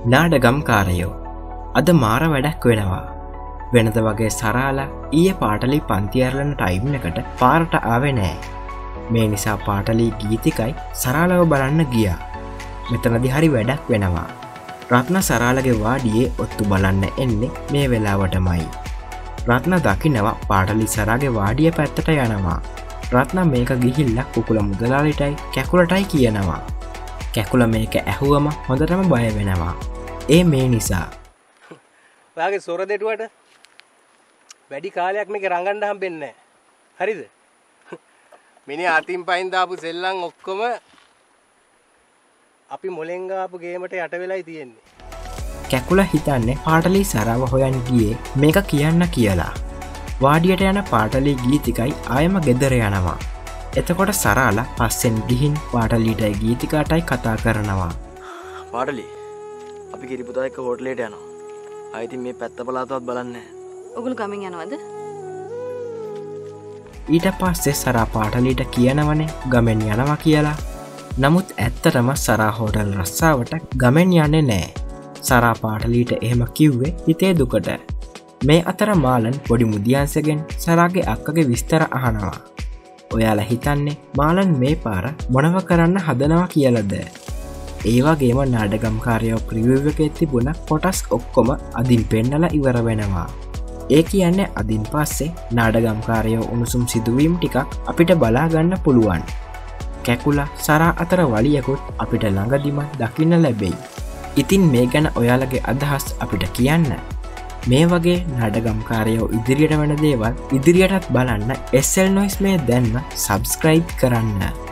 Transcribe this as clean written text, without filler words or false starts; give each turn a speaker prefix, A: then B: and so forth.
A: නාඩගම්කාරයෝ අද මාර වැඩක් වෙනවා. වෙනද වගේ සරාලා ඊයේ පාටලි පන්තියරලන ටයිම් එකට පාරට ආවේ නෑ. මේ නිසා පාටලි ගීතිකයි සරාලව බලන්න ගියා. මෙතනදි හරි වැඩක් වෙනවා. රත්න සරාලගේ වාඩියේ ඔත්තු බලන්න එන්නේ මේ වෙලාවටමයි. රත්න දකිනවා පාටලි සරාගේ වාඩිය පැත්තට යනවා. රත්න මේක ගිහිල්ලා කුකුල මුදලාලිටයි කැකුලටයි කියනවා. කැකුල මේක ඇහුවම හොඳටම බය වෙනවා. ඒ මේ නිසා
B: ඔයාගේ සොර දෙටුවට වැඩි කාලයක් මේක රංගන්න හම්බෙන්නේ නැහැ. හරිද? මිනිහ අතින් පයින් දාපු සෙල්ලම් ඔක්කොම අපි මොලෙන් ගාපු ගේමට යට වෙලයි තියෙන්නේ.
A: කැකුල හිතන්නේ පාටලි සරාව හොයන් ගියේ මේක කියන්න කියලා. වාඩියට යන පාටලි ගීතිකයි ආයම ගෙදර යනවා. එතකොට සරාලා පස්සෙන් ගිහින් පාටලිටයි ගීතිකාටයි කතා කරනවා.
C: පාටලි අපි කිරිපුතා එක්ක හෝටලයට යනවා. ආයිතින් මේ පැත්ත පළාතවත් බලන්නේ නැහැ.
D: ඔගොල්ලෝ ගමෙන් යනවද?
A: ඊට පස්සේ සරා පාටලිට කියනවනේ ගමෙන් යනවා කියලා. නමුත් ඇත්තටම සරා හෝටල් රස්සාවට ගමෙන් යන්නේ නෑ. සරා පාටලිට එහෙම කිව්වේ හිතේ දුකට. මේ අතර මාලන් පොඩි මුදියන්සගෙන් සරාගේ අක්කගේ විස්තර අහනවා. ඔයාලා හිතන්නේ මාලන් මේ පාර මොනව කරන්න හදනවා කියලද? ඒවාගේම නාඩගම්කාරයෝ ප්‍රිවිව් එකේ තිබුණ කොටස් ඔක්කොම අදින් පෙන්නලා ඉවර වෙනවා. ඒ කියන්නේ අදින් පස්සේ නාඩගම්කාරයෝ උණුසුම් සිදුවීම් ටිකක් අපිට බලාගන්න පුළුවන්. කැකුලා සරා අතර වලියකුත් අපිට ළඟදිම දකින්න ලැබෙයි. ඉතින් මේ ගැන ඔයාලගේ අදහස් අපිට කියන්න. මේ වගේ නාඩගම්කාරයෝ ඉදිරියට වෙන දේවල් ඉදිරියටත් බලන්න SL Noise මේ දැන්ම සබස්ක්‍රයිබ් කරන්න.